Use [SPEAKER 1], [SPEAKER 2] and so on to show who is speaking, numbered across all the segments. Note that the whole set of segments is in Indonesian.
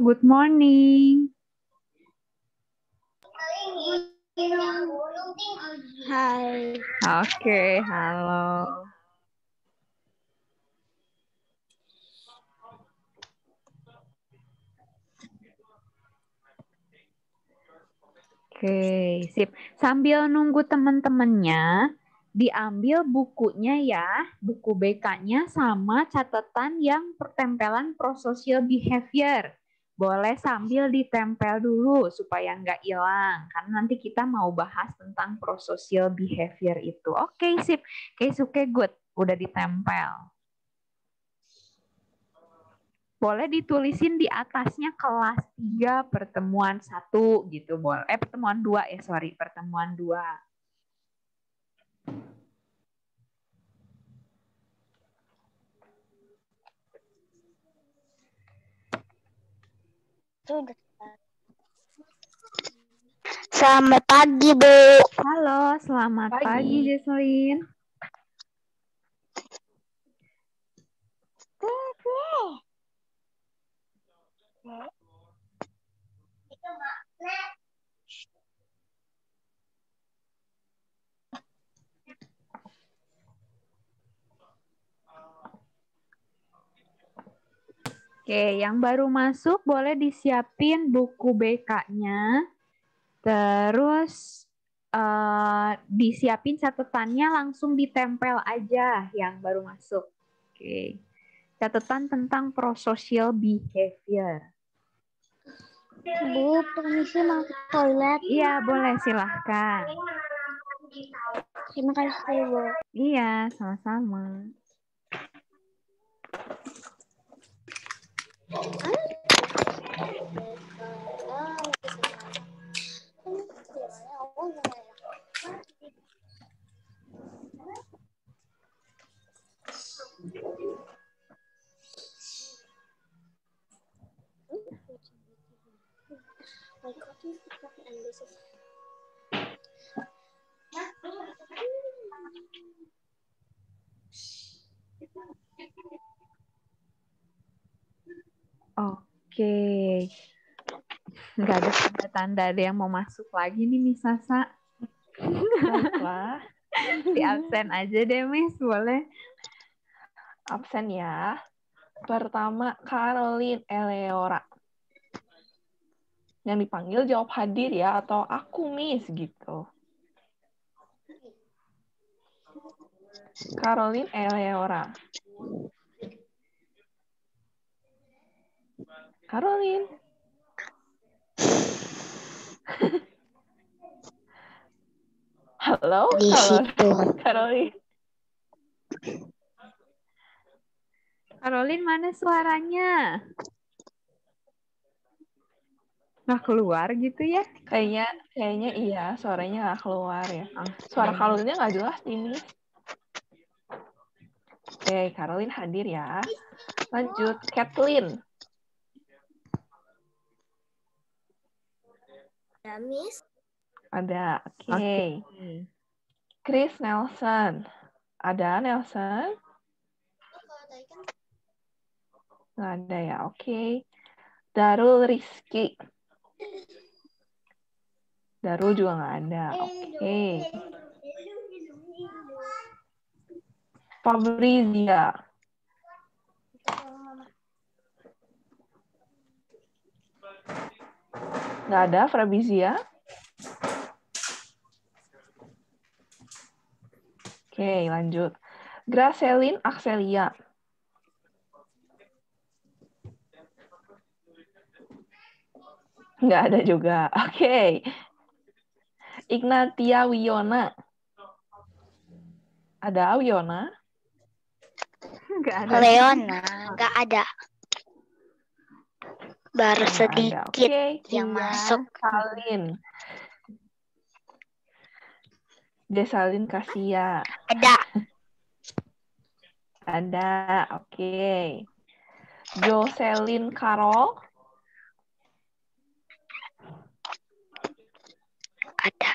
[SPEAKER 1] good morning.
[SPEAKER 2] Hai.
[SPEAKER 1] Oke, halo. Oke, sip. Sambil nunggu teman-temannya, diambil bukunya ya, buku BK-nya sama catatan yang pertempelan prosocial behavior. Boleh sambil ditempel dulu supaya nggak hilang, karena nanti kita mau bahas tentang prosocial behavior itu. Oke, sip. Oke, good. Udah ditempel. Boleh ditulisin di atasnya kelas 3 pertemuan 1 gitu, boleh. Pertemuan 2 ya, sorry, pertemuan 2.
[SPEAKER 2] Selamat pagi, Bu.
[SPEAKER 1] Halo, selamat pagi Jesslyn. Oke, yang baru masuk boleh disiapin buku BK-nya. Terus disiapin catatannya, langsung ditempel aja yang baru masuk. Oke. Catatan tentang prosocial behavior.
[SPEAKER 2] Bu, permisi mau ke toilet.
[SPEAKER 1] Iya, boleh, silahkan.
[SPEAKER 2] Terima kasih, Bu.
[SPEAKER 1] Iya, sama-sama. Oke. Nggak ada tanda-tanda ada yang mau masuk lagi nih, Miss Sasa.
[SPEAKER 3] Baiklah.
[SPEAKER 1] Di absen aja deh, Miss. Boleh?
[SPEAKER 3] Absen ya. Pertama, Caroline Eleora. Yang dipanggil jawab hadir ya, atau aku, Miss, gitu. Caroline Eleora. Caroline. Halo,
[SPEAKER 2] Di situ.
[SPEAKER 3] Caroline.
[SPEAKER 1] Caroline, mana suaranya? Nggak keluar gitu ya?
[SPEAKER 3] Kayaknya iya, suaranya nggak keluar ya.
[SPEAKER 1] Okay.
[SPEAKER 3] Suara Caroline nggak jelas ini. Oke, Caroline hadir ya. Lanjut, Kathleen.
[SPEAKER 2] Ya, Miss.
[SPEAKER 3] Ada, oke. Chris Nelson. Ada Nelson? Nggak ada ya, oke. Darul Rizky. Darul juga nggak ada, oke. Fabrizia. Nggak ada, Fabrizia. Oke, lanjut. Gracelyn Axelia. Nggak ada juga. Oke. Ignatia Wiona. Ada Wiona?
[SPEAKER 1] Nggak ada.
[SPEAKER 2] Leona, nggak ada. Baru
[SPEAKER 3] Nggak
[SPEAKER 2] sedikit
[SPEAKER 3] ada. Oke.
[SPEAKER 2] yang masuk.
[SPEAKER 3] Salin. Desalin Kasia.
[SPEAKER 2] Ada.
[SPEAKER 3] Ada. Oke. Jocelyn Carol.
[SPEAKER 2] Ada.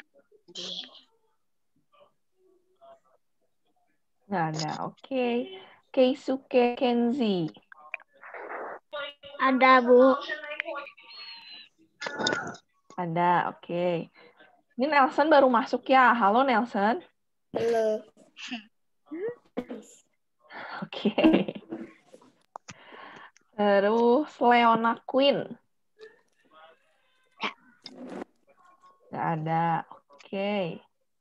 [SPEAKER 3] Nggak ada. Oke. Keisuke Kenzi.
[SPEAKER 2] Ada, Bu.
[SPEAKER 3] Ada, oke. Ini Nelson baru masuk ya. Halo Nelson.
[SPEAKER 2] Halo.
[SPEAKER 3] Oke. Terus Leona Queen. Nggak ada. Oke.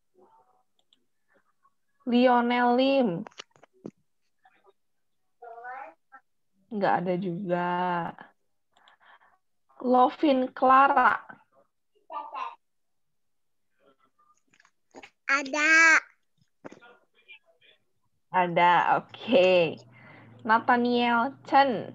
[SPEAKER 3] Lionel Lim. Nggak ada juga. Lovin Clara.
[SPEAKER 2] Ada.
[SPEAKER 3] Ada, oke. Nathaniel Chen.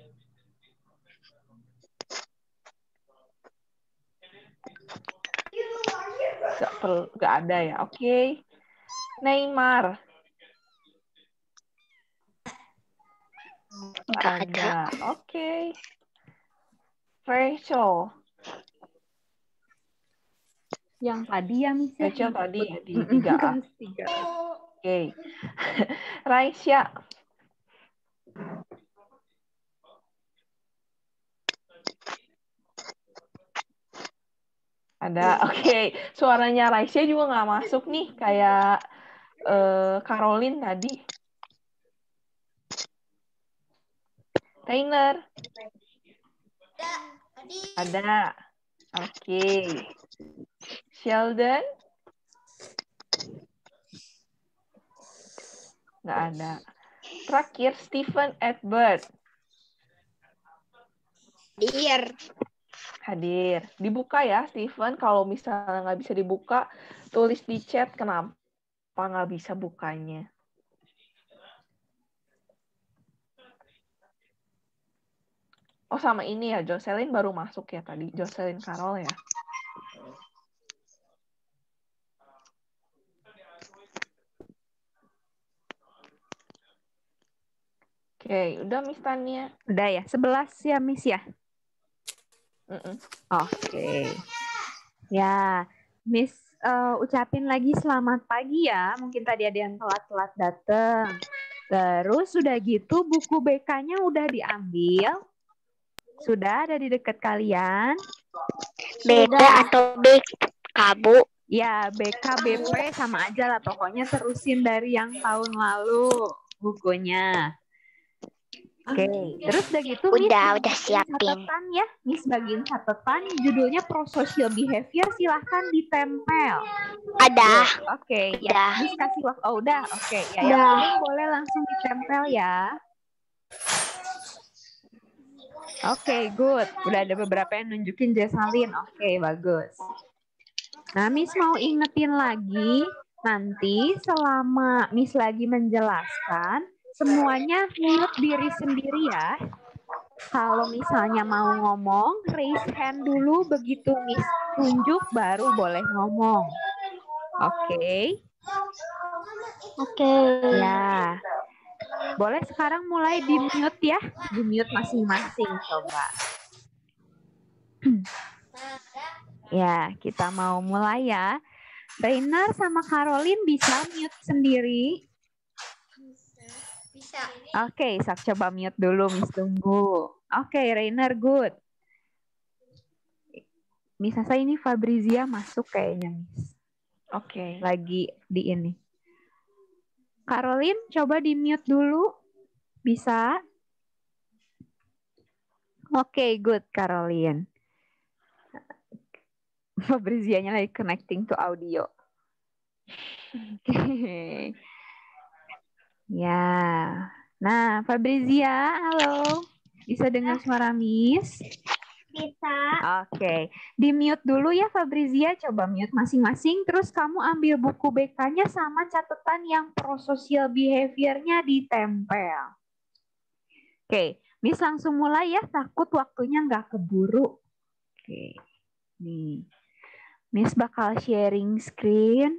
[SPEAKER 3] Nggak ada ya, oke. Neymar.
[SPEAKER 2] Nggak ada.
[SPEAKER 3] Oke. Rachel.
[SPEAKER 1] Yang tadi ya, Miss.
[SPEAKER 3] Rachel tadi ya, di
[SPEAKER 1] kelas
[SPEAKER 3] 3A.
[SPEAKER 1] 3.
[SPEAKER 3] Oke. Raisya. Ada, oke. Suaranya Raisya juga nggak masuk nih, kayak Caroline tadi. Taylor. Ada. Oke. Sheldon. Nggak ada. Terakhir, Stephen Edward. Hadir. Dibuka ya, Stephen. Kalau misalnya nggak bisa dibuka, tulis di chat kenapa nggak bisa bukanya. Oh, sama ini ya, Jocelyn baru masuk ya tadi. Jocelyn Carol ya. Oke, udah Miss Tania.
[SPEAKER 1] Udah ya, 11 ya, Miss ya?
[SPEAKER 3] Mm-mm.
[SPEAKER 1] Oke. Ya, Miss ucapin lagi selamat pagi ya. Mungkin tadi ada yang telat-telat datang. Terus sudah gitu buku BK-nya udah diambil. Sudah ada di dekat kalian?
[SPEAKER 2] Beda atau B? Kabu.
[SPEAKER 1] Ya, BK, BP sama aja lah. Pokoknya terusin dari yang tahun lalu bukunya. Oke, terus udah gitu
[SPEAKER 2] Udah
[SPEAKER 1] Miss
[SPEAKER 2] siapin.
[SPEAKER 1] catatan ya. Miss bagiin catatan, judulnya prosocial behavior, silahkan ditempel.
[SPEAKER 2] Ada.
[SPEAKER 1] Oke, ya.
[SPEAKER 2] Udah.
[SPEAKER 1] Miss kasih waktu. Oh, udah. Oke, ya. Yang lain boleh langsung ditempel ya. Oke, good. Udah ada beberapa yang nunjukin Jessalyn. Oke, bagus. Nah, Miss mau ingetin lagi, nanti selama Miss lagi menjelaskan, semuanya mute diri sendiri ya. Kalau misalnya mau ngomong, raise hand dulu, begitu Miss tunjuk baru boleh ngomong. Oke?
[SPEAKER 2] Oke.
[SPEAKER 1] Ya. Boleh sekarang mulai di-mute ya. Di-mute masing-masing, coba. Ya, kita mau mulai ya. Rainer sama Caroline bisa mute sendiri?
[SPEAKER 2] Bisa.
[SPEAKER 1] Oke, Sak coba mute dulu, Miss tunggu. Oke, Rainer good. Miss Asa ini Fabrizia masuk kayaknya, Miss.
[SPEAKER 3] Oke.
[SPEAKER 1] Lagi di ini. Caroline, coba di-mute dulu. Bisa? Oke, good, Caroline. Fabrizianya lagi connecting to audio. Oke. Ya. Nah, Fabrizia, halo. Bisa dengar suara Miss?
[SPEAKER 2] Bisa.
[SPEAKER 1] Oke. Di-mute dulu ya Fabrizia, coba mute masing-masing. Terus kamu ambil buku BK-nya sama catatan yang prosocial behavior-nya ditempel. Oke, Miss langsung mulai ya, takut waktunya nggak keburu. Oke, nih. Miss bakal sharing screen.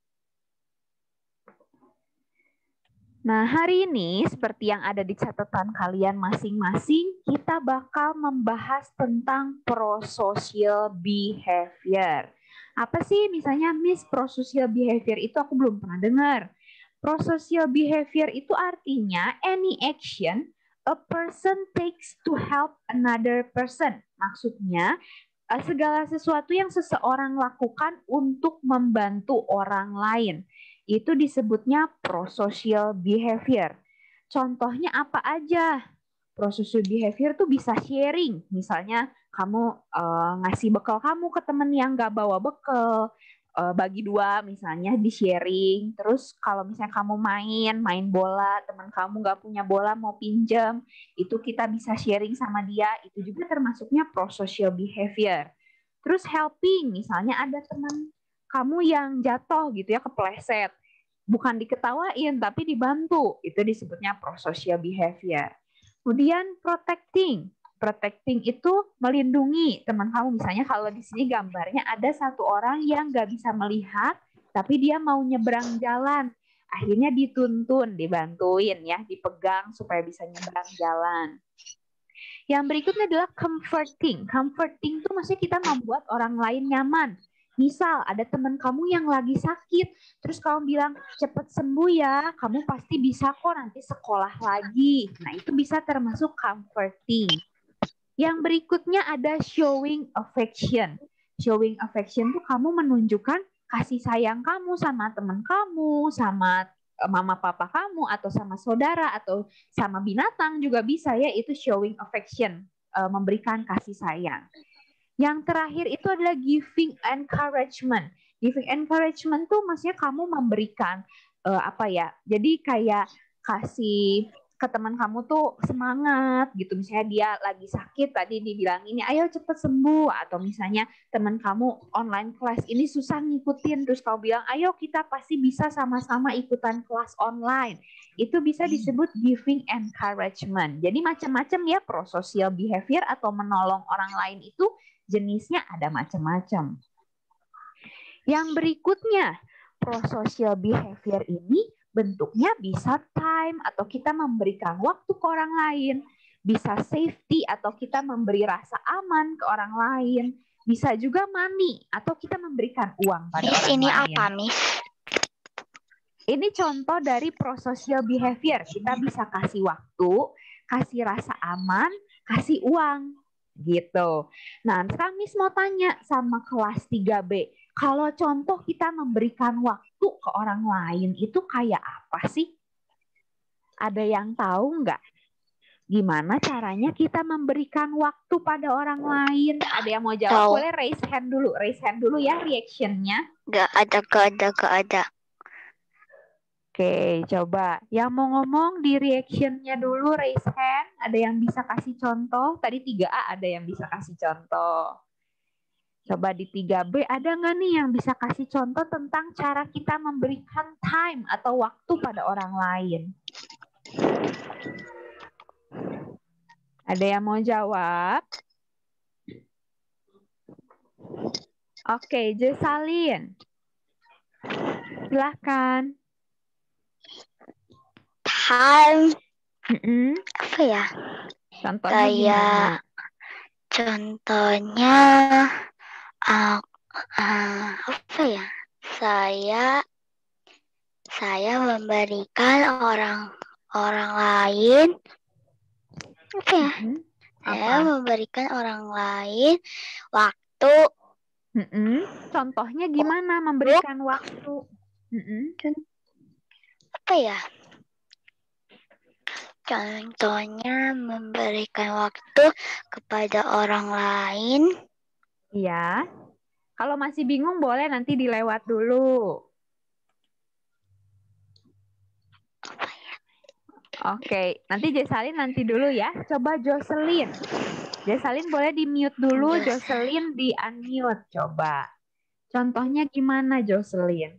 [SPEAKER 1] Nah, hari ini seperti yang ada di catatan kalian masing-masing, kita bakal membahas tentang prosocial behavior. Apa sih misalnya Miss prosocial behavior itu aku belum pernah dengar. Prosocial behavior itu artinya any action a person takes to help another person. Maksudnya segala sesuatu yang seseorang lakukan untuk membantu orang lain. Itu disebutnya prosocial behavior. Contohnya apa aja? Prosocial behavior tuh bisa sharing. Misalnya kamu ngasih bekal kamu ke temen yang gak bawa bekal, bagi dua misalnya di sharing. Terus kalau misalnya kamu main bola, teman kamu gak punya bola mau pinjam, itu kita bisa sharing sama dia. Itu juga termasuknya prosocial behavior. Terus helping, misalnya ada teman kamu yang jatuh gitu ya, kepleset, bukan diketawain tapi dibantu, itu disebutnya prosocial behavior. Kemudian protecting. Protecting itu melindungi teman kamu. Misalnya kalau di sini gambarnya ada satu orang yang nggak bisa melihat, tapi dia mau nyebrang jalan. Akhirnya dituntun, dibantuin ya, dipegang supaya bisa nyebrang jalan. Yang berikutnya adalah comforting. Comforting itu maksudnya kita membuat orang lain nyaman. Misal ada teman kamu yang lagi sakit, terus kamu bilang cepet sembuh ya, kamu pasti bisa kok nanti sekolah lagi. Nah itu bisa termasuk comforting. Yang berikutnya ada showing affection. Showing affection tuh kamu menunjukkan kasih sayang kamu sama teman kamu, sama mama papa kamu, atau sama saudara, atau sama binatang juga bisa ya, itu showing affection, memberikan kasih sayang. Yang terakhir itu adalah giving encouragement. Giving encouragement tuh maksudnya kamu memberikan jadi kayak kasih ke teman kamu tuh semangat gitu. Misalnya dia lagi sakit, tadi dibilang ini ayo cepet sembuh. Atau misalnya teman kamu online kelas ini susah ngikutin, terus kamu bilang ayo kita pasti bisa sama-sama ikutan kelas online. Itu bisa disebut giving encouragement. Jadi macam-macam ya prosocial behavior atau menolong orang lain itu jenisnya ada macam-macam. Yang berikutnya, prosocial behavior ini bentuknya bisa time atau kita memberikan waktu ke orang lain, bisa safety atau kita memberi rasa aman ke orang lain, bisa juga money atau kita memberikan uang pada orang
[SPEAKER 2] ini
[SPEAKER 1] lain.
[SPEAKER 2] Apa, Miss?
[SPEAKER 1] Ini contoh dari prosocial behavior. Kita bisa kasih waktu, kasih rasa aman, kasih uang. Gitu. Nah, sekarang Miss mau tanya sama kelas 3B. Kalau contoh kita memberikan waktu ke orang lain itu kayak apa sih? Ada yang tahu nggak? Gimana caranya kita memberikan waktu pada orang lain? Ada yang mau jawab?
[SPEAKER 2] Tahu.
[SPEAKER 1] Boleh raise hand dulu. Raise hand dulu ya reaction-nya.
[SPEAKER 2] Gak ada.
[SPEAKER 1] Oke, coba. Yang mau ngomong di reaction-nya dulu, raise hand. Ada yang bisa kasih contoh? Tadi 3A ada yang bisa kasih contoh. Coba di 3B, ada nggak nih yang bisa kasih contoh tentang cara kita memberikan time atau waktu pada orang lain? Ada yang mau jawab? Oke, Jessalyn. Silahkan.
[SPEAKER 2] Time. Apa ya?
[SPEAKER 1] Contohnya gimana?
[SPEAKER 2] Contohnya apa ya? Saya memberikan orang lain apa ya? Saya memberikan orang lain waktu.
[SPEAKER 1] Contohnya gimana memberikan waktu?
[SPEAKER 2] Apa ya? Contohnya memberikan waktu kepada orang lain.
[SPEAKER 1] Iya. Kalau masih bingung boleh nanti dilewat dulu. Oke, nanti Jessalyn nanti dulu ya. Coba Jocelyn. Jessalyn boleh di-mute dulu, Jocelyn di-unmute. Coba. Contohnya gimana Jocelyn?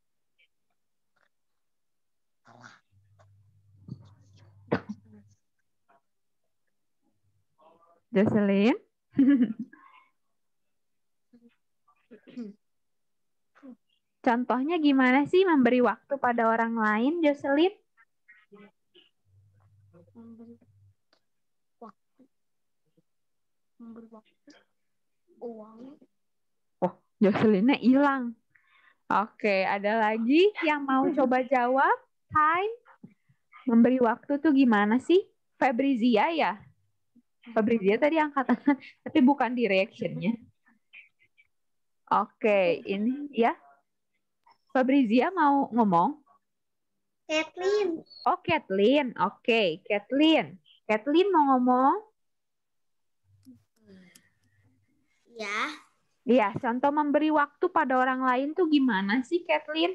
[SPEAKER 1] Jocelyn? Contohnya gimana sih memberi waktu pada orang lain, Jocelyn?
[SPEAKER 2] Memberi waktu, uang.
[SPEAKER 1] Oh, Jocelyn-nya hilang. Oke, ada lagi yang mau coba jawab? Time? Memberi waktu tuh gimana sih? Febrizia ya? Febrizia tadi angkat tangan, tapi bukan di reaction-nya. Oke, ini ya. Fabrizia mau ngomong?
[SPEAKER 2] Kathleen.
[SPEAKER 1] Oh, Kathleen. Oke, Kathleen. Kathleen mau ngomong?
[SPEAKER 2] Ya.
[SPEAKER 1] Iya, contoh memberi waktu pada orang lain tuh gimana sih, Kathleen?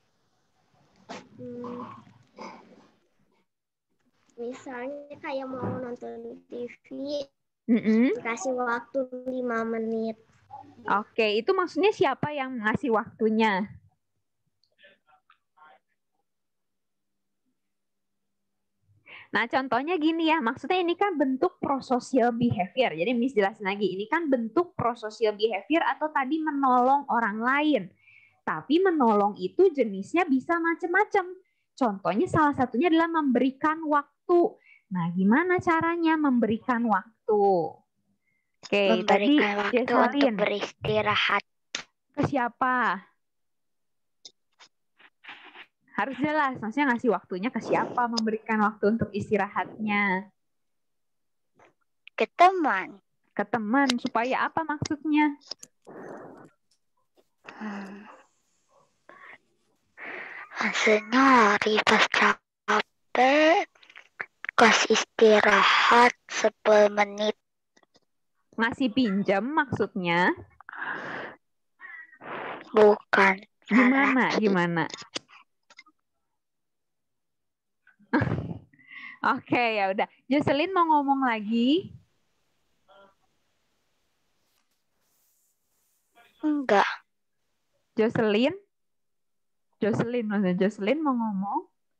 [SPEAKER 2] Misalnya kayak mau nonton TV,
[SPEAKER 1] Mm-mm.
[SPEAKER 2] dikasih waktu 5 menit.
[SPEAKER 1] Oke, itu maksudnya siapa yang ngasih waktunya? Nah, contohnya gini ya, maksudnya ini kan bentuk prosocial behavior. Jadi Miss jelasin lagi, ini kan bentuk prosocial behavior atau tadi menolong orang lain. Tapi menolong itu jenisnya bisa macam-macam. Contohnya salah satunya adalah memberikan waktu. Nah, gimana caranya memberikan waktu? Oke, tadi
[SPEAKER 2] Memberikan waktu untuk
[SPEAKER 1] Jessalyn,
[SPEAKER 2] beristirahat.
[SPEAKER 1] ke siapa? Harus jelas, maksudnya ngasih waktunya ke siapa, memberikan waktu untuk istirahatnya.
[SPEAKER 2] Ke teman.
[SPEAKER 1] Ke teman, supaya apa maksudnya?
[SPEAKER 2] Hasilnya hari pas capek, kasih istirahat 10 menit.
[SPEAKER 1] Ngasih pinjam maksudnya?
[SPEAKER 2] Bukan.
[SPEAKER 1] Gimana? Gimana? Oke, ya udah. Jocelyn mau ngomong lagi?
[SPEAKER 2] Enggak.
[SPEAKER 1] Jocelyn maksudnya Jocelyn mau ngomong?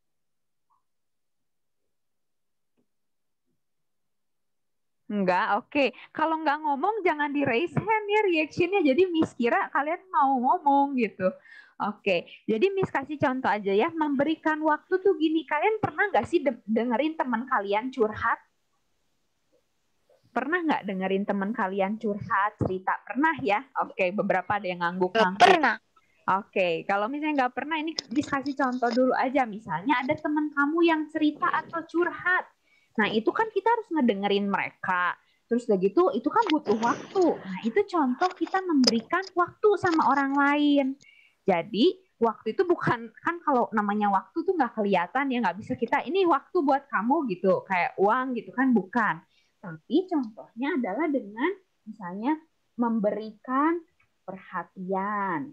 [SPEAKER 1] Enggak, oke. Kalau nggak ngomong jangan di raise hand ya reactionnya. Jadi Miss kira kalian mau ngomong gitu. Oke, jadi Miss kasih contoh aja ya. Memberikan waktu tuh gini. Kalian pernah nggak sih dengerin teman kalian curhat? Pernah nggak dengerin teman kalian curhat, cerita? Pernah ya? Oke, beberapa ada yang ngangguk-ngangguk.
[SPEAKER 2] Pernah.
[SPEAKER 1] Oke, kalau misalnya nggak pernah, ini Miss kasih contoh dulu aja. Misalnya ada teman kamu yang cerita atau curhat. Nah, itu kan kita harus ngedengerin mereka. Terus udah gitu, itu kan butuh waktu. Nah, itu contoh kita memberikan waktu sama orang lain. Jadi, waktu itu bukan, kan kalau namanya waktu tuh nggak kelihatan ya, nggak bisa kita, ini waktu buat kamu gitu, kayak uang gitu kan, bukan. Tapi contohnya adalah dengan misalnya memberikan perhatian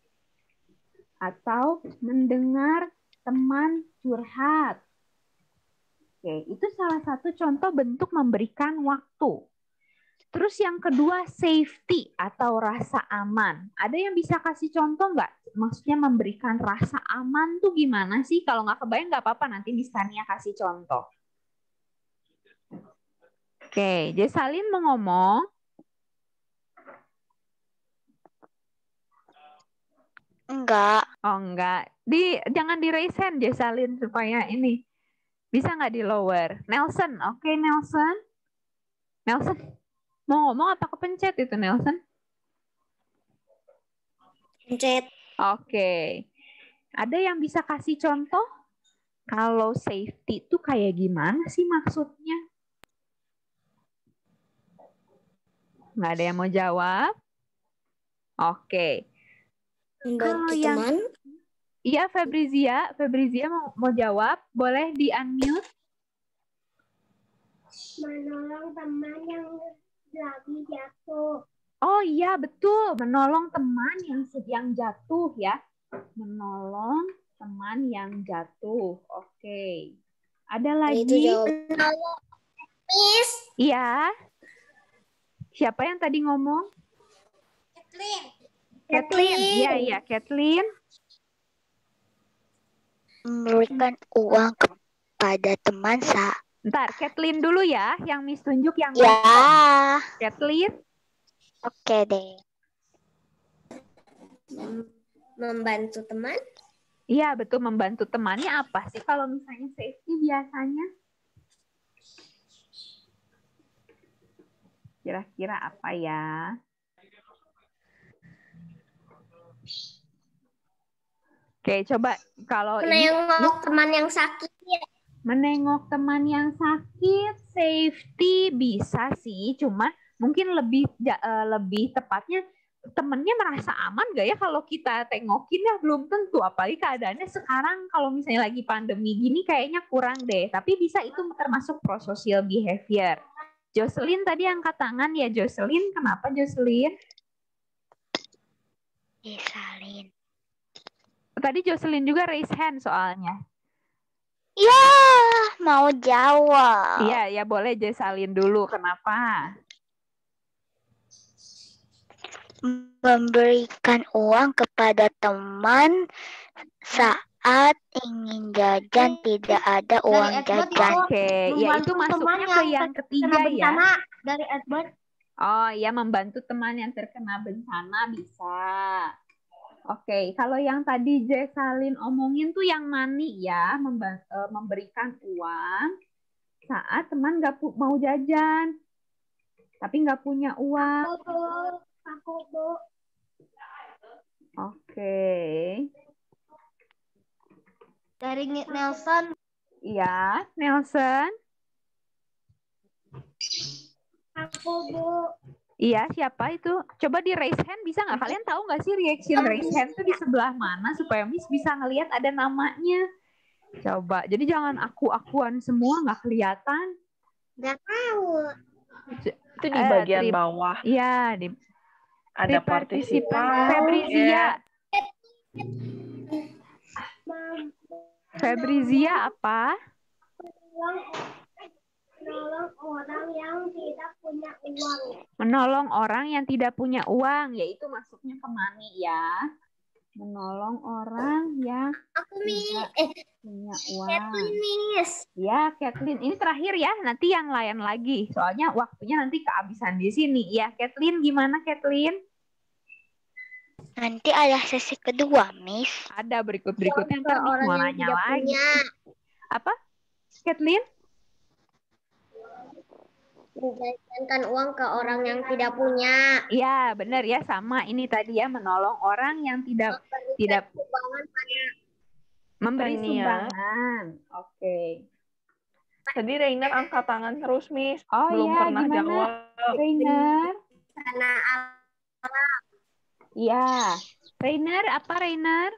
[SPEAKER 1] atau mendengar teman curhat. Oke, itu salah satu contoh bentuk memberikan waktu. Terus yang kedua, safety atau rasa aman. Ada yang bisa kasih contoh nggak? Maksudnya memberikan rasa aman tuh gimana sih? Kalau nggak kebayang nggak apa-apa, nanti Miss Tania kasih contoh. Oke, Jessalyn mau ngomong?
[SPEAKER 2] Enggak.
[SPEAKER 1] Oh enggak. Jangan di raise hand Jessalyn supaya ini. Bisa nggak di lower? Nelson, oke Nelson. Nelson, mau ngomong apa kepencet itu Nelson?
[SPEAKER 2] Pencet.
[SPEAKER 1] Oke. Ada yang bisa kasih contoh? Kalau safety itu kayak gimana sih maksudnya? Nggak ada yang mau jawab? Oke.
[SPEAKER 2] Membantu
[SPEAKER 1] yang
[SPEAKER 2] teman.
[SPEAKER 1] Iya, Febrizia mau jawab, boleh di-unmute.
[SPEAKER 2] Menolong teman yang lagi jatuh.
[SPEAKER 1] Oh iya, betul, menolong teman yang jatuh ya. Menolong teman yang jatuh. Oke. Ada lagi?
[SPEAKER 2] Itu jawaban. Miss.
[SPEAKER 1] Iya. Siapa yang tadi ngomong? Kathleen. Iya, Kathleen.
[SPEAKER 2] Memberikan uang kepada teman
[SPEAKER 1] Ntar, Kathleen dulu ya, yang Miss tunjuk yang
[SPEAKER 2] ya.
[SPEAKER 1] Kathleen.
[SPEAKER 2] Oke deh. Membantu teman?
[SPEAKER 1] Iya, betul, membantu temannya apa sih kalau misalnya safety biasanya? Kira-kira apa ya? Oke, coba kalau
[SPEAKER 2] menengok teman yang sakit.
[SPEAKER 1] Menengok teman yang sakit, safety bisa sih, cuma mungkin lebih tepatnya temennya merasa aman gak ya kalau kita tengokin ya? Belum tentu, apalagi keadaannya sekarang kalau misalnya lagi pandemi gini kayaknya kurang deh, tapi bisa itu termasuk prosocial behavior. Jocelyn tadi angkat tangan ya. Jocelyn, kenapa Jocelyn?
[SPEAKER 2] Disalin.
[SPEAKER 1] Tadi Jocelyn juga raise hand soalnya.
[SPEAKER 2] Ya, mau jawab.
[SPEAKER 1] Iya, ya boleh Jocelyn dulu. Kenapa?
[SPEAKER 2] Memberikan uang kepada teman saat ingin jajan tidak ada uang jajan.
[SPEAKER 1] Oke, ya itu masuknya ke yang ketiga ya.
[SPEAKER 2] Dari Edward.
[SPEAKER 1] Oh ya, membantu teman yang terkena bencana bisa. Oke, kalau yang tadi Jocelyn omongin tuh yang money ya, memberikan uang saat teman nggak mau jajan, tapi nggak punya uang.
[SPEAKER 2] Aku, Bu.
[SPEAKER 1] Oke.
[SPEAKER 2] Dari Nelson.
[SPEAKER 1] Iya, Nelson.
[SPEAKER 2] Aku, Bu.
[SPEAKER 1] Iya, siapa itu? Coba di raise hand, bisa nggak? Kalian tahu nggak sih reaction raise hand tuh di sebelah mana supaya Miss bisa ngelihat ada namanya? Coba, jadi jangan aku-akuan semua, nggak kelihatan.
[SPEAKER 2] Nggak tahu.
[SPEAKER 3] Itu di bagian bawah.
[SPEAKER 1] Iya,
[SPEAKER 3] Ada partisipan.
[SPEAKER 1] Febrizia. Febrizia apa?
[SPEAKER 2] Menolong orang yang tidak punya uang.
[SPEAKER 1] Menolong orang yang tidak punya uang, yaitu masuknya ke money ya. Menolong orang yang tidak punya uang.
[SPEAKER 2] Kathleen, Miss.
[SPEAKER 1] Ya, Kathleen. Ini terakhir ya, nanti yang lain lagi. Soalnya waktunya nanti kehabisan di sini. Ya, Kathleen, gimana Kathleen?
[SPEAKER 2] Nanti ada sesi kedua, Miss.
[SPEAKER 1] Ada berikutnya ntar Miss mau nanya lagi. Apa? Kathleen?
[SPEAKER 2] Menjajankan uang ke orang yang tidak punya.
[SPEAKER 1] Iya, benar ya, sama ini tadi ya, menolong orang yang tidak memberi sumbangan. Oke.
[SPEAKER 3] Tadi Rainer angkat tangan terus, Miss.
[SPEAKER 1] Oh
[SPEAKER 3] belum
[SPEAKER 1] iya,
[SPEAKER 3] pernah
[SPEAKER 1] gimana?
[SPEAKER 3] jawab.
[SPEAKER 1] Rainer.
[SPEAKER 2] Karena
[SPEAKER 1] Iya. Rainer, apa Rainer?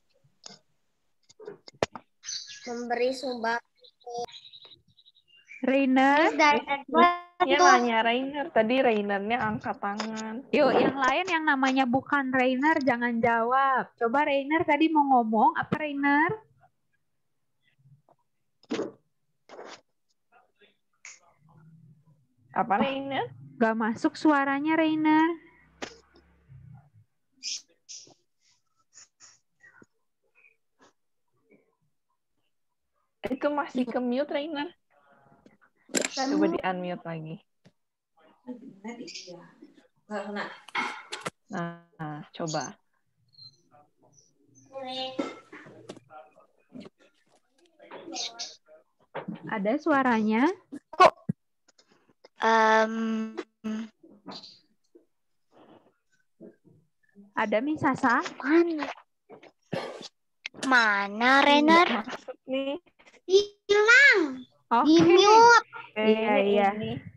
[SPEAKER 2] memberi sumbang.
[SPEAKER 1] Rainer.
[SPEAKER 3] Ya nanya Rainer. Tadi Rainernya angkat tangan.
[SPEAKER 1] Yuk, yang lain yang namanya bukan Rainer jangan jawab. Coba Rainer tadi mau ngomong, apa Rainer?
[SPEAKER 3] Apa Rainer?
[SPEAKER 1] Gak masuk suaranya Rainer.
[SPEAKER 3] Itu masih ke mute Rainer. Coba di unmute lagi. Nah, coba.
[SPEAKER 1] Ada suaranya? Ada Miss Sasa?
[SPEAKER 2] Mana Rainer?
[SPEAKER 3] Masuk nih.
[SPEAKER 2] Hilang.
[SPEAKER 1] Oke.
[SPEAKER 2] Di mute.
[SPEAKER 1] Iya.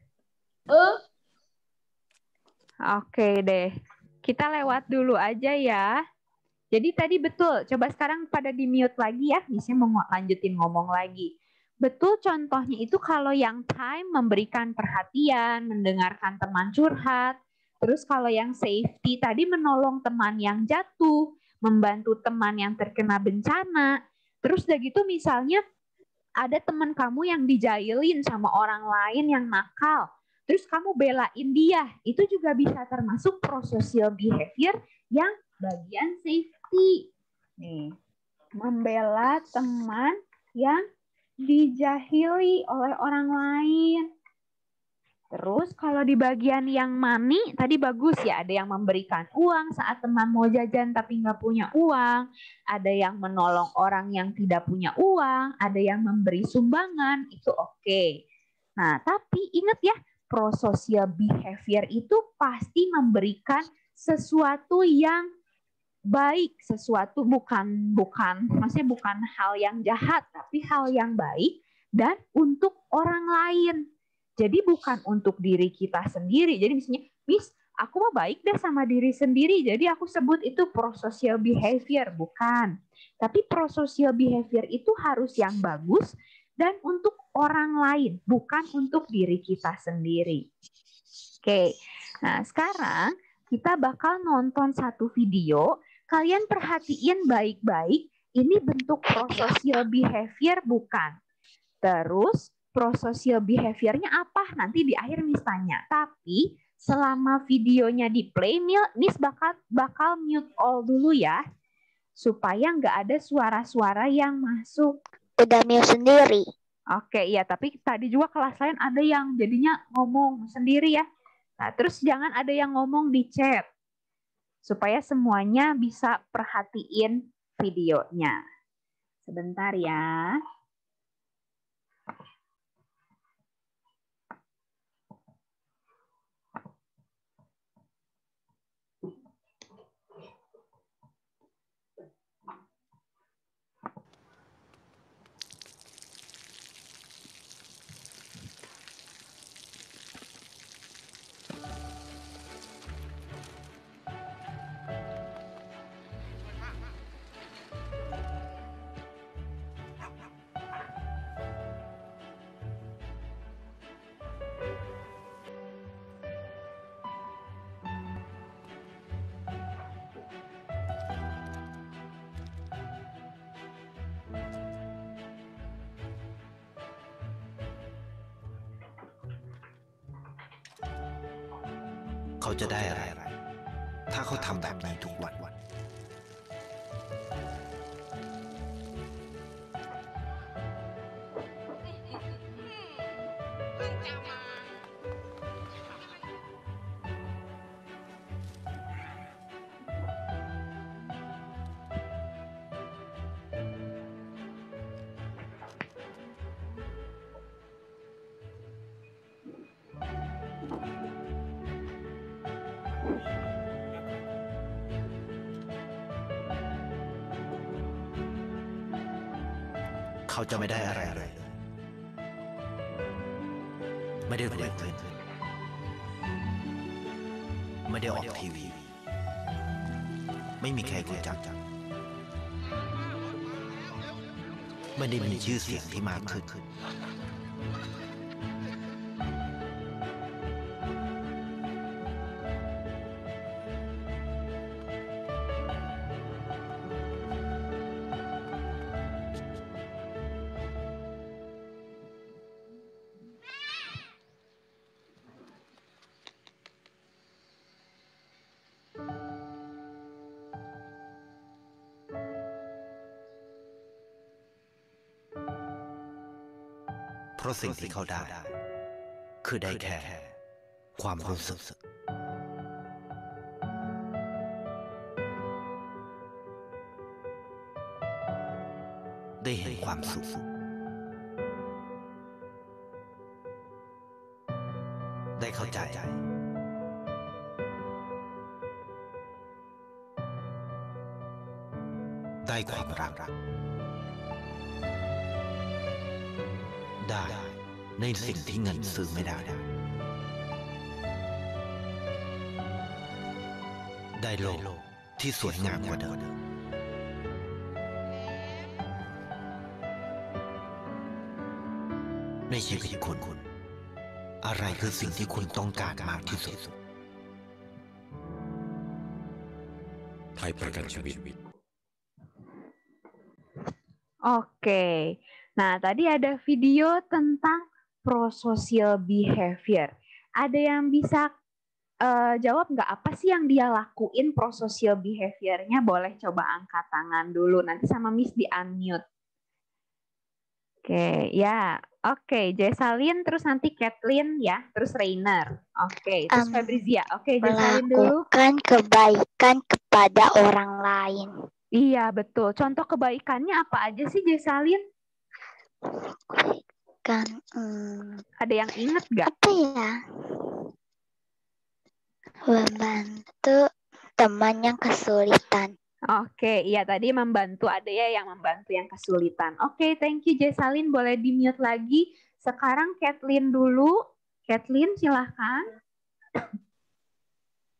[SPEAKER 1] Oke deh. Kita lewat dulu aja ya. Jadi tadi betul. Coba sekarang pada di mute lagi ya. Misalnya mau lanjutin ngomong lagi. Betul, contohnya itu kalau yang time memberikan perhatian, mendengarkan teman curhat. Terus kalau yang safety tadi menolong teman yang jatuh, membantu teman yang terkena bencana. Terus udah gitu misalnya ada teman kamu yang dijailin sama orang lain yang nakal. Terus kamu belain dia. Itu juga bisa termasuk prosocial behavior yang bagian safety. Nih, membela teman yang dijahili oleh orang lain. Terus kalau di bagian yang money, tadi bagus ya, ada yang memberikan uang saat teman mau jajan tapi nggak punya uang, ada yang menolong orang yang tidak punya uang, ada yang memberi sumbangan, itu oke. Nah, tapi ingat ya, prosocial behavior itu pasti memberikan sesuatu yang baik, sesuatu maksudnya bukan hal yang jahat, tapi hal yang baik dan untuk orang lain. Jadi bukan untuk diri kita sendiri. Jadi misalnya, Miss, aku mah baik deh sama diri sendiri, jadi aku sebut itu prosocial behavior, bukan. Tapi prosocial behavior itu harus yang bagus dan untuk orang lain, bukan untuk diri kita sendiri. Oke, nah sekarang kita bakal nonton satu video. Kalian perhatiin baik-baik, ini bentuk prosocial behavior bukan? Terus prosocial behaviornya apa? Nanti di akhir Miss tanya. Tapi selama videonya di play, Miss bakal mute all dulu ya, supaya nggak ada suara-suara yang masuk.
[SPEAKER 2] Udah mute sendiri.
[SPEAKER 1] Oke, iya. Tapi tadi juga kelas lain ada yang jadinya ngomong sendiri ya. Nah, terus jangan ada yang ngomong di chat, supaya semuanya bisa perhatiin videonya. Sebentar ya.
[SPEAKER 4] เขาจะได้อะไร ถ้าเขาทำแบบนี้ทุกวัน เขาจะไม่ได้อะไรเลย ไม่ได้รวยขึ้น ไม่ได้ออกทีวี ไม่มีใครรู้จัก ไม่ได้มีชื่อเสียงที่มากขึ้น เพราะสิ่งที่เขาได้ คือได้แค่ความรู้สึก ได้เห็นความสุข ได้เข้าใจ ได้ความรัก ได้ในสิ่งที่เงินซื้อไม่ได้ ได้โลกที่สวยงามกว่าเดิม ในชีวิตคุณ อะไรคือสิ่งที่คุณต้องการมากที่สุด
[SPEAKER 5] ไทยประกันชีวิต
[SPEAKER 1] Oke. Nah, tadi ada video tentang prosocial behavior. Ada yang bisa jawab nggak apa sih yang dia lakuin prosocial behavior-nya? Boleh coba angkat tangan dulu. Nanti sama Miss di unmute. Oke, ya. Oke, Jessalyn, terus nanti Kathleen ya, terus Rainer. Oke, terus Febrizia. Oke, Jessalyn dulu.
[SPEAKER 2] Melakukan kebaikan kepada orang lain.
[SPEAKER 1] Iya, betul. Contoh kebaikannya apa aja sih, Jessalyn?
[SPEAKER 2] Kan
[SPEAKER 1] Ada yang inget nggak?
[SPEAKER 2] apa ya? Membantu teman yang kesulitan.
[SPEAKER 1] Oke, iya tadi membantu, ada ya yang membantu yang kesulitan. Oke, thank you Jessalyn, boleh di-mute lagi. Sekarang Kathleen dulu. Kathleen silahkan.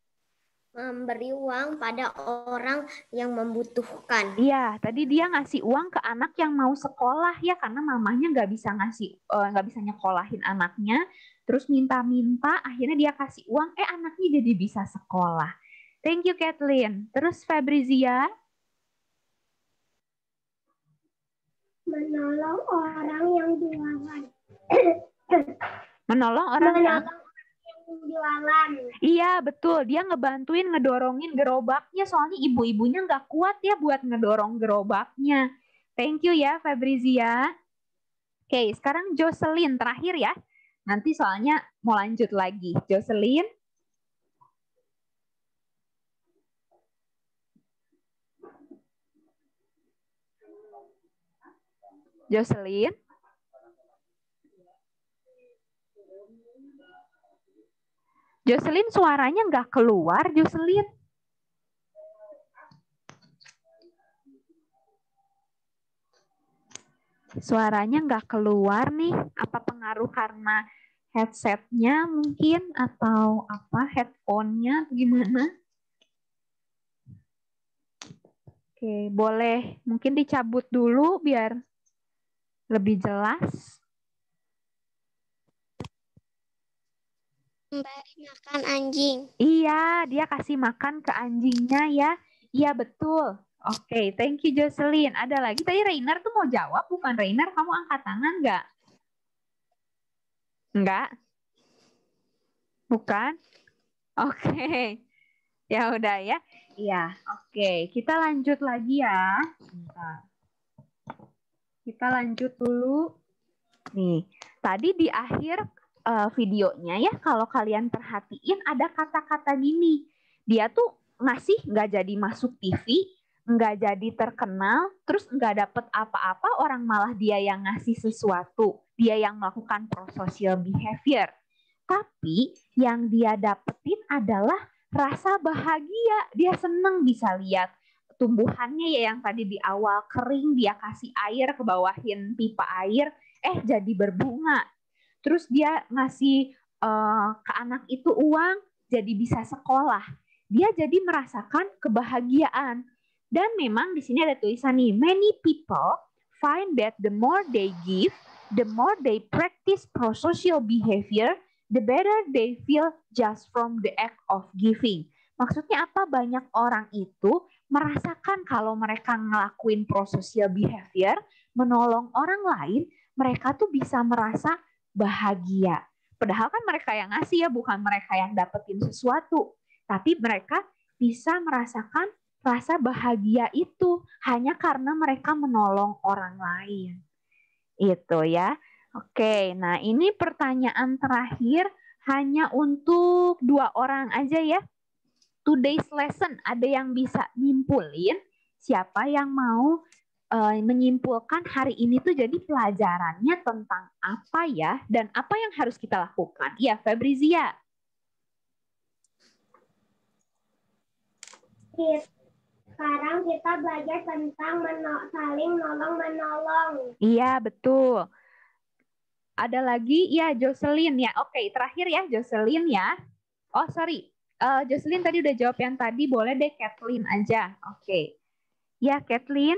[SPEAKER 2] memberi uang pada orang yang membutuhkan.
[SPEAKER 1] Iya, tadi dia ngasih uang ke anak yang mau sekolah ya, karena mamanya nggak bisa nggak bisa nyekolahin anaknya, terus minta-minta, akhirnya dia kasih uang, anaknya jadi bisa sekolah. Thank you, Kathleen. Terus Febrizia?
[SPEAKER 2] Menolong orang yang jualan.
[SPEAKER 1] Menolong orang yang
[SPEAKER 2] jualan.
[SPEAKER 1] Iya, betul. Dia ngebantuin ngedorongin gerobaknya, soalnya ibu-ibunya nggak kuat ya buat ngedorong gerobaknya. Thank you ya, Febrizia. Oke, sekarang Jocelyn terakhir ya. Nanti soalnya mau lanjut lagi. Jocelyn. Jocelyn. Jocelyn suaranya nggak keluar, Jocelyn. Suaranya nggak keluar nih. Apa pengaruh karena headsetnya mungkin atau apa headphone-nya gimana? Oke, boleh mungkin dicabut dulu biar lebih jelas.
[SPEAKER 2] Memberi makan anjing.
[SPEAKER 1] Iya, dia kasih makan ke anjingnya ya. Iya, betul. Oke, thank you Jocelyn. Ada lagi, tadi Rainer tuh mau jawab, bukan Rainer? Kamu angkat tangan nggak? Nggak? Bukan? Oke. Ya udah ya. Iya, oke. Kita lanjut lagi ya. Bentar. Kita lanjut dulu. Nih, tadi di akhir videonya ya, kalau kalian perhatiin ada kata-kata gini. Dia tuh masih nggak jadi masuk TV, nggak jadi terkenal, terus nggak dapet apa-apa, orang malah dia yang ngasih sesuatu, dia yang melakukan prosocial behavior. Tapi yang dia dapetin adalah rasa bahagia. Dia seneng bisa lihat tumbuhannya ya yang tadi di awal kering, dia kasih air, ke bawahin pipa air, jadi berbunga. Terus dia ngasih ke anak itu uang, jadi bisa sekolah. Dia jadi merasakan kebahagiaan. Dan memang di sini ada tulisan nih, many people find that the more they give, the more they practice prosocial behavior, the better they feel just from the act of giving. Maksudnya apa? Banyak orang itu merasakan kalau mereka ngelakuin prosocial behavior, menolong orang lain, mereka tuh bisa merasa bahagia. Padahal kan mereka yang ngasih ya, bukan mereka yang dapetin sesuatu. Tapi mereka bisa merasakan rasa bahagia itu hanya karena mereka menolong orang lain. Itu ya. Oke, nah ini pertanyaan terakhir hanya untuk 2 orang aja ya. Today's lesson, ada yang bisa nyimpulin? Siapa yang mau menyimpulkan hari ini tuh jadi pelajarannya tentang apa ya, dan apa yang harus kita lakukan? Ya, Febrizia.
[SPEAKER 2] Sekarang kita belajar tentang saling nolong-menolong.
[SPEAKER 1] Iya, betul. Ada lagi? Ya, Jocelyn ya. Oke, terakhir ya, Jocelyn ya. Oh, sorry. Jocelyn tadi udah jawab yang tadi, boleh deh Kathleen aja. Oke. Ya, Kathleen.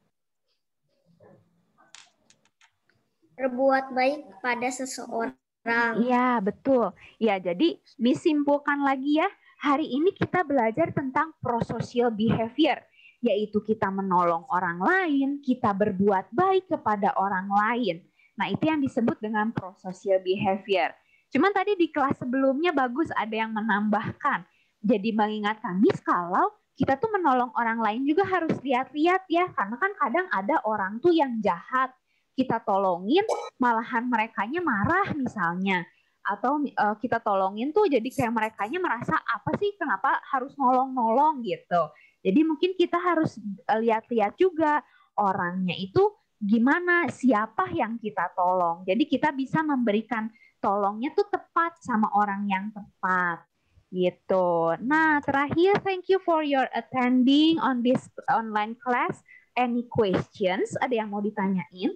[SPEAKER 2] Berbuat baik pada seseorang.
[SPEAKER 1] Iya, betul. Ya, jadi disimpulkan lagi ya, hari ini kita belajar tentang prosocial behavior, yaitu kita menolong orang lain, kita berbuat baik kepada orang lain. Nah, itu yang disebut dengan prosocial behavior. Cuman tadi di kelas sebelumnya bagus ada yang menambahkan. Jadi mengingatkan, Miss, kalau kita tuh menolong orang lain juga harus lihat-lihat ya, karena kan kadang ada orang tuh yang jahat, kita tolongin malahan merekanya marah misalnya, atau kita tolongin tuh jadi kayak merekanya merasa apa sih, kenapa harus nolong-nolong gitu. Jadi mungkin kita harus lihat-lihat juga orangnya itu gimana, siapa yang kita tolong. Jadi kita bisa memberikan tolongnya tuh tepat sama orang yang tepat gitu. Nah, terakhir, thank you for your attending on this online class. Any questions? Ada yang mau ditanyain?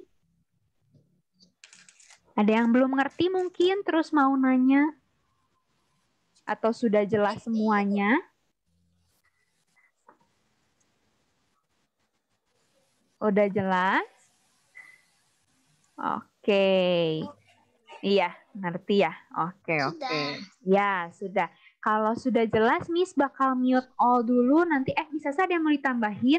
[SPEAKER 1] Ada yang belum ngerti mungkin terus mau nanya? Atau sudah jelas semuanya? Udah jelas? Oke. Iya, ngerti ya? Oke. Ya, sudah. Kalau sudah jelas, Miss bakal mute all dulu. Nanti, bisa saja mau ditambahin?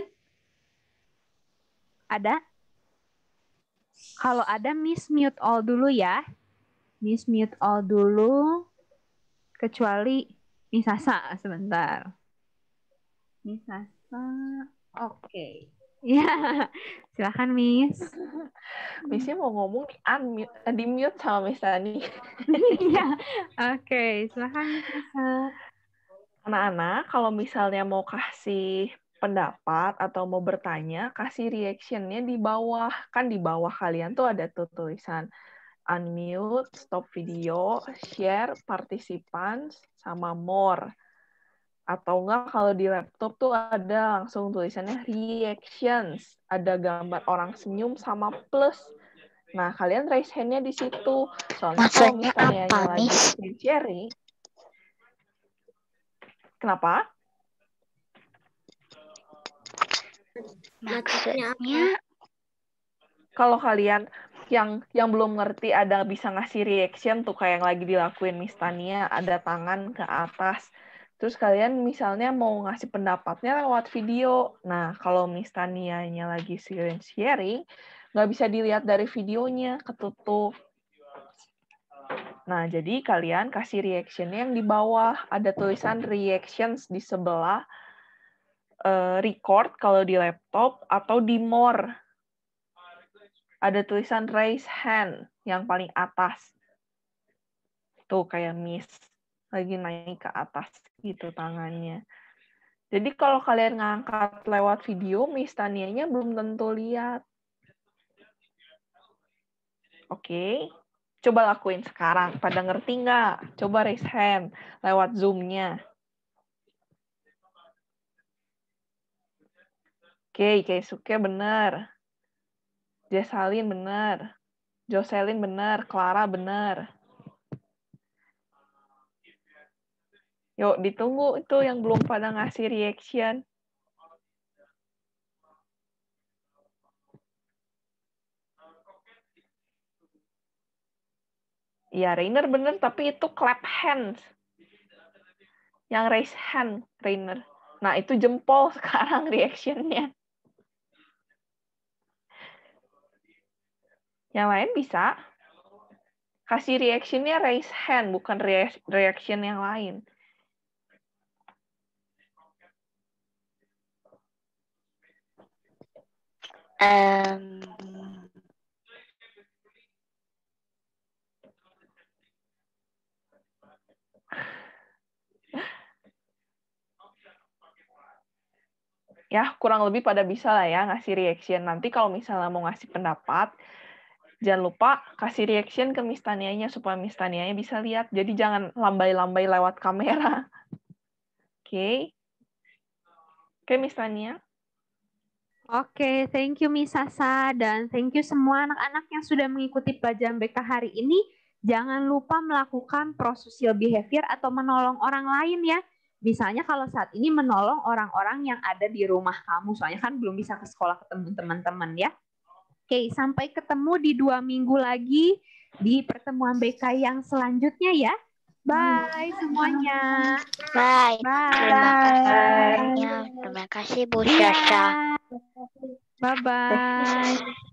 [SPEAKER 1] Ada? Kalau ada, Miss mute all dulu ya. Miss mute all dulu. Kecuali Miss Sasa sebentar. Miss Sasa. Oke. Ya, silakan Miss.
[SPEAKER 3] Missnya mau ngomong di mute sama Miss Tani.
[SPEAKER 1] Iya, oke. Silakan Miss Sasa.
[SPEAKER 3] Anak-anak, kalau misalnya mau kasih pendapat atau mau bertanya, kasih reaction-nya di bawah. Kan di bawah kalian tuh ada tuh tulisan unmute, stop video, share, participants, sama more. Atau enggak kalau di laptop tuh ada langsung tulisannya reactions. Ada gambar orang senyum sama plus. Nah, kalian raise hand-nya di situ. Soalnya kalau misalnya lagi sharing, kenapa?
[SPEAKER 2] Maksudnya
[SPEAKER 3] Kalau kalian yang belum ngerti ada bisa ngasih reaction tuh kayak yang lagi dilakuin Miss Tania, ada tangan ke atas. Terus kalian misalnya mau ngasih pendapatnya lewat video. Nah, kalau Miss Tania-nya lagi sharing, nggak bisa dilihat dari videonya, ketutup. Nah, jadi kalian kasih reaction-nya yang di bawah. Ada tulisan reactions di sebelah record kalau di laptop atau di more. Ada tulisan raise hand yang paling atas. Tuh kayak Miss lagi naik ke atas gitu tangannya. Jadi kalau kalian ngangkat lewat video, Miss Tanianya belum tentu lihat. Oke. Coba lakuin sekarang. Pada ngerti nggak? Coba raise hand lewat Zoom-nya. Oke, Keisuke bener. Jessalyn bener. Jocelyn bener. Clara bener. Yuk, ditunggu itu yang belum pada ngasih reaction. Iya, Rainer bener, tapi itu clap hands. Yang raise hand, Rainer. Nah, itu jempol sekarang reaction-nya. Yang lain bisa. Kasih reaction-nya raise hand, bukan reaction yang lain. Ya, kurang lebih pada bisa lah ya ngasih reaction. Nanti kalau misalnya mau ngasih pendapat, jangan lupa kasih reaction ke Miss Tanianya supaya Miss Tanianya bisa lihat. Jadi jangan lambai-lambai lewat kamera. Oke. Oke, Miss Tania.
[SPEAKER 1] Oke, thank you Miss Sasa dan thank you semua anak-anak yang sudah mengikuti pelajaran BK hari ini. Jangan lupa melakukan prosocial behavior atau menolong orang lain ya. Misalnya kalau saat ini menolong orang-orang yang ada di rumah kamu, soalnya kan belum bisa ke sekolah ketemu teman-teman ya. Oke, sampai ketemu di 2 minggu lagi di pertemuan BK yang selanjutnya ya. Bye semuanya.
[SPEAKER 2] Bye.
[SPEAKER 1] Bye.
[SPEAKER 2] Terima kasih Bu Syasha.
[SPEAKER 1] Bye-bye.